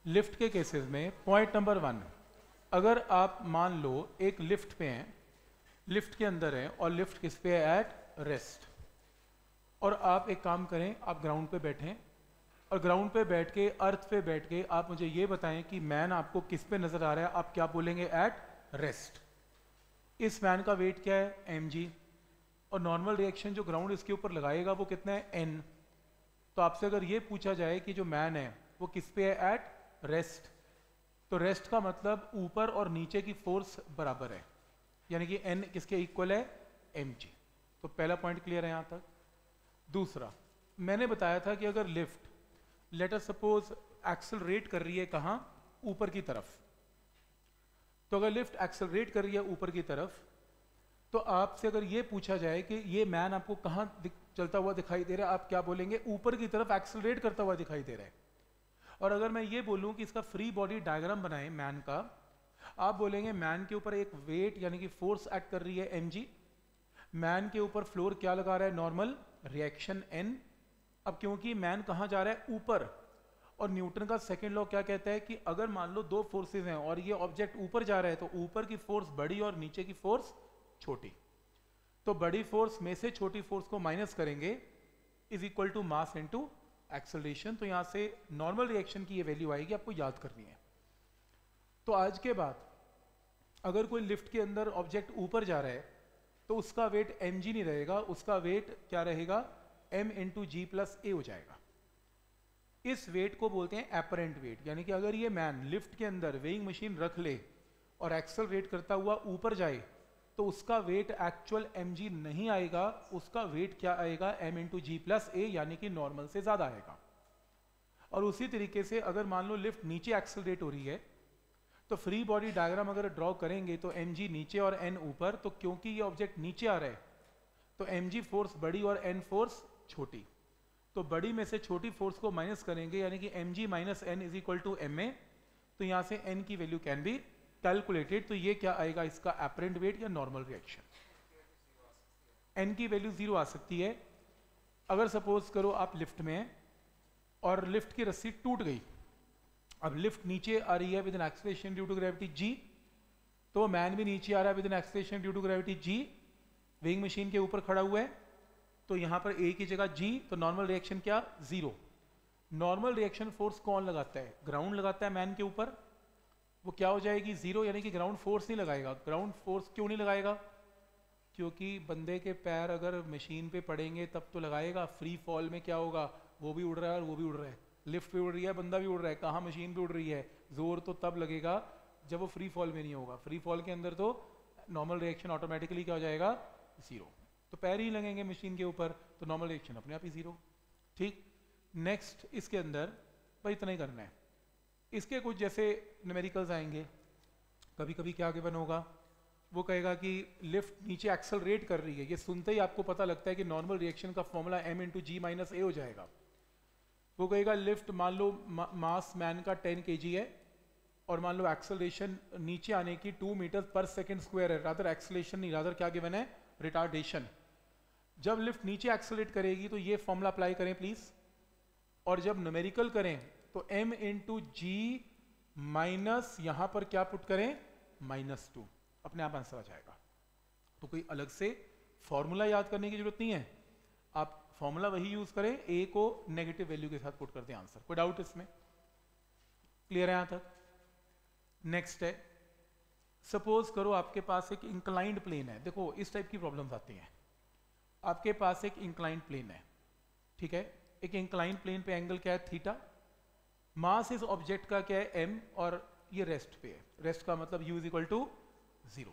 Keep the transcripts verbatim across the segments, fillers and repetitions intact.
Lift के cases में point number one, अगर आप मान लो एक लिफ्ट पे हैं, लिफ्ट के अंदर हैं और लिफ्ट किस पे है, एट रेस्ट, और आप एक काम करें, आप ग्राउंड पे बैठें और ग्राउंड पे बैठ के, अर्थ पे बैठ के आप मुझे ये बताएं कि मैन आपको किस पे नजर आ रहा है, आप क्या बोलेंगे, एट रेस्ट। इस मैन का वेट क्या है, एम जी, और नॉर्मल रिएक्शन जो ग्राउंड इसके ऊपर लगाएगा वो कितना है, एन। तो आपसे अगर ये पूछा जाए कि जो मैन है वो किस पे है, एट रेस्ट, तो रेस्ट का मतलब ऊपर और नीचे की फोर्स बराबर है, यानी कि एन किसके इक्वल है, एम जी। तो पहला पॉइंट क्लियर है यहां तक। दूसरा, मैंने बताया था कि अगर lift let us suppose accelerate कर रही है, कहां, ऊपर की तरफ, तो अगर लिफ्ट एक्सेलरेट कर रही है ऊपर की तरफ, तो आपसे अगर ये पूछा जाए कि ये मैन आपको कहां चलता हुआ दिखाई दे रहा है, आप क्या बोलेंगे, ऊपर की तरफ एक्सेलरेट करता हुआ दिखाई दे रहा है। और अगर मैं ये बोलूं कि इसका फ्री बॉडी डायग्राम बनाएं मैन का, आप बोलेंगे मैन के ऊपर एक वेट यानी कि फोर्स एक्ट कर रही है, एम जी, मैन के ऊपर फ्लोर क्या लगा रहा है, नॉर्मल रिएक्शन, एन। अब क्योंकि मैन कहां जा रहा है, ऊपर, और न्यूटन का सेकंड लॉ क्या कहता है कि अगर मान लो दो फोर्सेस हैं और ये ऑब्जेक्ट ऊपर जा रहा है, तो ऊपर की फोर्स बड़ी और नीचे की फोर्स छोटी, तो बड़ी फोर्स में से छोटी फोर्स को माइनस करेंगे, is equal to mass into acceleration. तो यहां से नॉर्मल रिएक्शन की ये वैल्यू आएगी, आपको याद करनी है। तो आज के बाद अगर कोई लिफ्ट के अंदर ऑब्जेक्ट ऊपर जा रहा है तो उसका वेट एम जी नहीं रहेगा, उसका वेट क्या रहेगा, M into G plus A हो जाएगा। इस वेट को बोलते हैं एपरेंट वेट, यानी कि अगर ये मैन लिफ्ट के अंदर वेइंग मशीन रख ले और एक्सेलरेट करता हुआ ऊपर जाए, तो उसका वेट एक्चुअल mg नहीं आएगा, उसका वेट क्या आएगा, m into G plus A, यानी कि नॉर्मल से ज्यादा आएगा। और उसी तरीके से अगर मान लो लिफ्ट नीचे एक्सेलरेट हो रही है, तो फ्री बॉडी डायग्राम अगर ड्रॉ करेंगे तो mg नीचे और n ऊपर, तो क्योंकि ये ऑब्जेक्ट नीचे आ रहा है तो mg फोर्स बड़ी और n फोर्स छोटी, तो बड़ी में से छोटी फोर्स को माइनस करेंगे, यानी कि mg minus n is equal to ma। तो यहां से n की वैल्यू कैन बी कैलकुलेटेड। तो ये क्या आएगा, इसका एपरेंट वेट या नॉर्मल रिएक्शन। n की वैल्यू जीरो आ सकती है। अगर सपोज करो आप लिफ्ट में हैं और लिफ्ट की रस्सी टूट गई, अब लिफ्ट नीचे आ रही है with an acceleration due to gravity g, तो मैन भी नीचे आ रहा है with an acceleration due to gravity g, weighing machine के ऊपर खड़ा हुआ है, तो यहां पर a की जगह g, तो नॉर्मल रिएक्शन क्या, जीरो। नॉर्मल रिएक्शन फोर्स कौन लगाता है, ग्राउंड लगाता है मैन के ऊपर, वो क्या हो जाएगी, जीरो, यानी कि ग्राउंड फोर्स नहीं लगाएगा। ग्राउंड फोर्स क्यों नहीं लगाएगा, क्योंकि बंदे के पैर अगर मशीन पे पड़ेंगे तब तो लगाएगा। फ्री फॉल में क्या होगा, वो भी उड़ रहा है और वो भी उड़ रहा है, लिफ्ट भी उड़ रही है, बंदा भी उड़ रहा है, कहाँ मशीन भी उड़ रही है, जोर तो तब लगेगा जब वो फ्री फॉल में नहीं होगा। फ्री फॉल के अंदर तो नॉर्मल रिएक्शन ऑटोमेटिकली क्या हो जाएगा, जीरो। तो पैर ही लगेंगे मशीन के ऊपर तो नॉर्मल रिएक्शन अपने आप ही जीरो। ठीक, नेक्स्ट इसके अंदर भाई इतना ही करना है। इसके कुछ जैसे न्यूमेरिकल्स आएंगे, कभी कभी क्या गिवन होगा, वो कहेगा कि लिफ्ट नीचे एक्सेलरेट कर रही है, ये सुनते ही आपको पता लगता है कि नॉर्मल रिएक्शन का formula m into g minus a हो जाएगा। वो कहेगा लिफ्ट मान लो मा, मास मैन का टेन के जी है और मान लो एक्सेलरेशन नीचे आने की two metre per second square है, रादर एक्सेलरेशन नहीं, रादर क्या गिवन है, रिटार्डेशन। जब लिफ्ट नीचे एक्सेलरेट करेगी तो ये फॉर्मूला अप्लाई करें प्लीज, और जब न्यूमेरिकल करें तो m इंटू जी माइनस यहां पर क्या पुट करें, माइनस टू, अपने आप आंसर आ जाएगा। तो कोई अलग से फॉर्मूला याद करने की जरूरत नहीं है, आप फॉर्मूला वही यूज करें, a को नेगेटिव वैल्यू के साथ पुट कर दें आंसर। कोई डाउट इसमें, क्लियर है यहां तक। नेक्स्ट है, सपोज करो आपके पास एक इंक्लाइंड प्लेन है। देखो इस टाइप की प्रॉब्लम्स आती हैं, आपके पास एक इंक्लाइंड प्लेन है, ठीक है, एक इंक्लाइंड प्लेन पे एंगल क्या है, थीटा, मास इस ऑब्जेक्ट का क्या है, m, और ये रेस्ट पे है, रेस्ट का मतलब u is equal to zero.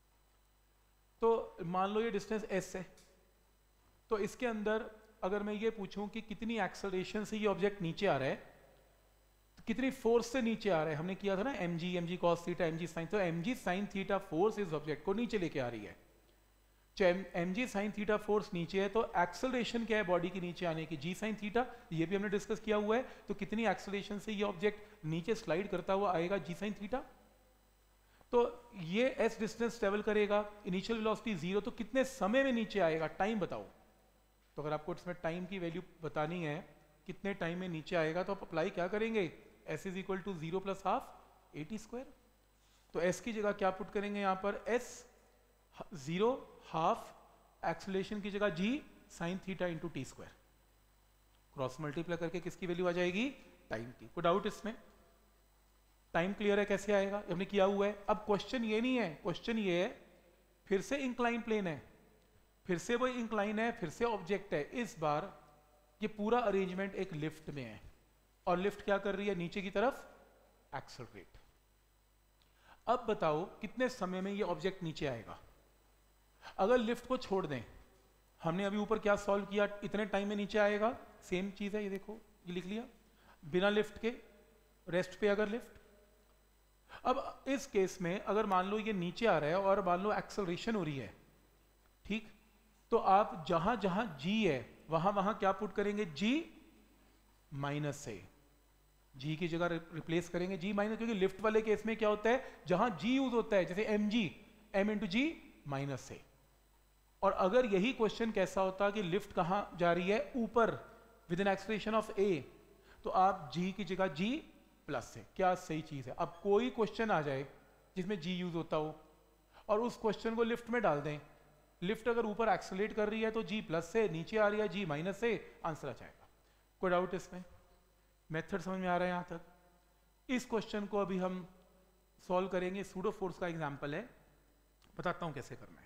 तो मान लो ये डिस्टेंस s है, तो इसके अंदर अगर मैं ये पूछूं कि कितनी एक्सेलरेशन से ये ऑब्जेक्ट नीचे आ रहा है, तो कितनी फोर्स से नीचे आ रहा है, हमने किया था ना mg mg cos theta mg sin, तो mg sin थीटा फोर्स इस ऑब्जेक्ट को नीचे लेके आ रही है। mg sin थीटा फोर्स नीचे है, तो एक्सेलरेशन क्या है बॉडी के नीचे आने की, g sin थीटा, ये भी हमने डिस्कस किया हुआ है। तो कितनी एक्सेलरेशन से ये ऑब्जेक्ट नीचे स्लाइड करता हुआ आएगा, g sin थीटा। तो ये s डिस्टेंस ट्रेवल करेगा, इनिशियल वेलोसिटी जीरो, तो कितने समय में नीचे आएगा, टाइम बताओ। तो अगर आपको इसमें टाइम की वैल्यू बतानी है, कितने टाइम में नीचे आएगा, तो आप अप्लाई क्या करेंगे, s is equal to zero plus half a t square. तो एस की जगह क्या पुट करेंगे यहाँ पर, एस जीरो हाफ एक्सेलरेशन की जगह g sine theta into t square, cross multiply करके किसकी वैल्यू आ जाएगी, टाइम की। कोई डाउट इसमें? टाइम क्लियर है कैसे आएगा, हमने किया हुआ है। अब क्वेश्चन ये नहीं है, क्वेश्चन ये है फिर से इंक्लाइन प्लेन है, फिर से वही इंक्लाइन है, फिर से ऑब्जेक्ट है। इस बार ये पूरा अरेंजमेंट एक लिफ्ट में है और लिफ्ट क्या कर रही है, नीचे की तरफ एक्सेलरेट। अब बताओ कितने समय में ये ऑब्जेक्ट नीचे आएगा। अगर लिफ्ट को छोड़ दें, हमने अभी ऊपर क्या सॉल्व किया, इतने टाइम में नीचे आएगा, सेम चीज है, ये देखो ये लिख लिया, बिना लिफ्ट के, रेस्ट पे अगर लिफ्ट। अब इस केस में अगर मान लो ये नीचे आ रहा है और मान लो एक्सेलरेशन हो रही है, ठीक, तो आप जहां जहां जी है वहां वहां क्या पुट करेंगे, जी माइनस से, जी की जगह रिप्लेस करेंगे जी माइनस, क्योंकि लिफ्ट वाले केस में क्या होता है, जहां जी यूज होता है, जैसे m g, m into g minus से। और अगर यही क्वेश्चन कैसा होता कि लिफ्ट कहां जा रही है, ऊपर, with an acceleration of a, तो आप जी की जगह जी प्लस से, क्या सही चीज है। अब कोई क्वेश्चन आ जाए जिसमें जी यूज होता हो और उस क्वेश्चन को लिफ्ट में डाल दें, लिफ्ट अगर ऊपर एक्सेलरेट कर रही है तो जी प्लस से, नीचे आ रही है जी माइनस से, आंसर आ जाएगा। कोई डाउट इसमें? मेथड समझ में आ रहा है यहां तक? इस क्वेश्चन को अभी हम सॉल्व करेंगे, सूडो फोर्स का एग्जांपल है, बताता हूं कैसे करना है।